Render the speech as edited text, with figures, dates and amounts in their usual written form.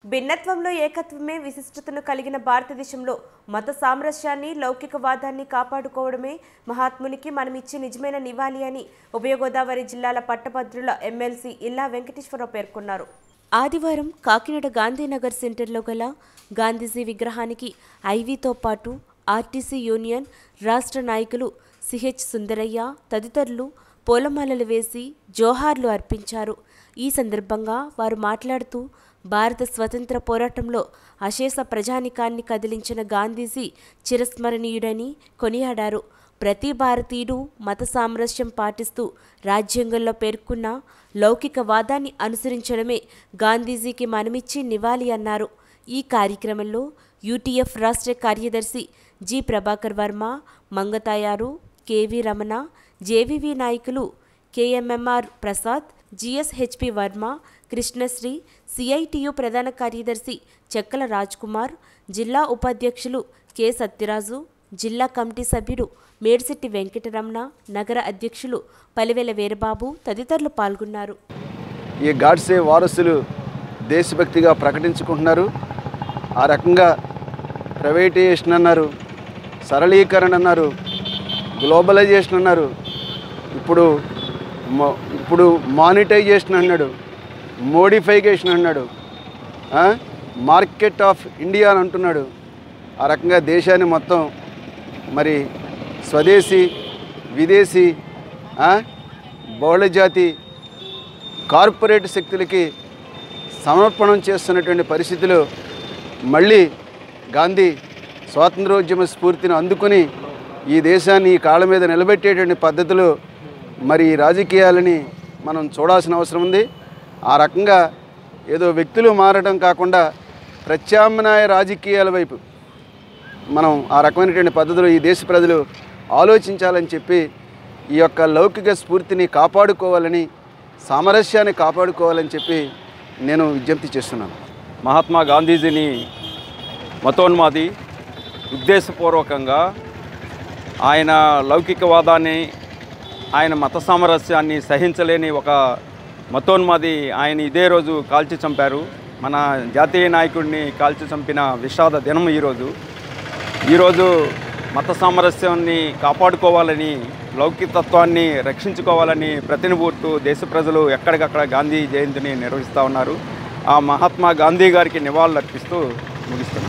భిన్నత్వంలో ఏకత్వమే విశిష్టతను కలిగిన భారతదేశంలో మత సామరస్యాన్ని లౌకికవాదాన్ని కాపాడుకోవడమే మహాత్మునికి మనమిచ్చే నిజమైన నివాళి అని ఉభయ గోదావరి జిల్లాల పట్టభద్రుల ఎమ్మెల్సీ ఇల్లా వెంకటేశ్వరరావు పేర్కొన్నారు. ఆదివారం కాకినాడ గాంధీనగర్ సెంటర్లో గల గాంధీజీ విగ్రహానికి ఐవీతో పాటు ఆర్టీసీ యూనియన్ రాష్ట్ర నాయకులు సిహెచ్ సుందరయ్య తదితరులు పూలమాలలు వేసి జోహార్లు అర్పించారు. ఈ సందర్భంగా వారు మాట్లాడుతూ భారత స్వతంత్ర పోరాటంలో అశేష ప్రజానికాన్ని కదిలించిన గాంధీజీ చిరస్మరణీయుడని కొనియాడారు. ప్రతి భారతీయుడు మత సామరస్యం పాటిస్తూ రాజ్యాంగంలో పేర్కొన్న లౌకికవాదాన్ని అనుసరించడమే గాంధీజీకి మనమిచ్చే నివాళి అన్నారు. ఈ కార్యక్రమంలో యూటీఎఫ్ రాష్ట్ర కార్యదర్శి G Prabhakar Varma, Mangatayaru, KV Ramana, JVV నాయకులు KMMR Prasad, GSHP Varma, Krishnasri, CITU ప్రధాన కార్యదర్శి చెక్కల రాజ్ కుమార్, జిల్లా ఉపాధ్యక్షులు కె సత్యరాజు, జిల్లా కమిటీ సభ్యుడు మేడిశెట్టి వెంకటరమణ, నగర అధ్యక్షులు పలివెల వీరబాబు తదితరులు పాల్గొన్నారు. ఈ గాడ్సే వారసులు దేశభక్తిగా ప్రకటించుకుంటున్నారు. ఆ రకంగా ప్రైవేటైజేషన్ అన్నారు, సరళీకరణ అన్నారు, గ్లోబలైజేషన్ అన్నారు, ఇప్పుడు మానిటైజేషన్ అన్నాడు, మోడిఫికేషన్ అన్నాడు, మార్కెట్ ఆఫ్ ఇండియా అని అంటున్నాడు. ఆ రకంగా దేశాన్ని మొత్తం మరి స్వదేశీ, విదేశీ, బహుళజాతి కార్పొరేట్ శక్తులకి సమర్పణం చేస్తున్నటువంటి పరిస్థితులు మళ్ళీ గాంధీ స్వాతంత్రోద్యమ స్ఫూర్తిని అందుకుని ఈ దేశాన్ని ఈ కాళ్ళ మీద నిలబెట్టేటువంటి పద్ధతులు మరి రాజకీయాలని మనం చూడాల్సిన అవసరం ఉంది. ఆ రకంగా ఏదో వ్యక్తులు మారడం కాకుండా ప్రత్యామ్నాయ రాజకీయాల వైపు మనం ఆ రకమైనటువంటి పద్ధతులు ఈ దేశ ప్రజలు ఆలోచించాలని చెప్పి ఈ యొక్క లౌకిక స్ఫూర్తిని కాపాడుకోవాలని, సామరస్యాన్ని కాపాడుకోవాలని చెప్పి నేను విజ్ఞప్తి చేస్తున్నాను. మహాత్మా గాంధీజీని మతోన్మాది ఉద్దేశపూర్వకంగా ఆయన లౌకికవాదాన్ని, ఆయన మత సామరస్యాన్ని సహించలేని ఒక మతోన్మాది ఆయన ఇదే రోజు కాల్చి చంపారు. మన జాతీయ నాయకుడిని కాల్చి చంపిన విషాద దినం ఈరోజు మత సామరస్యాన్ని కాపాడుకోవాలని, లౌకికతత్వాన్ని రక్షించుకోవాలని ప్రతినిబూర్తూ దేశ ప్రజలు ఎక్కడికక్కడ గాంధీ జయంతిని నిర్వహిస్తూ ఉన్నారు. ఆ మహాత్మా గాంధీ గారికి నివాళులు అర్పిస్తూ ముగిస్తున్నారు.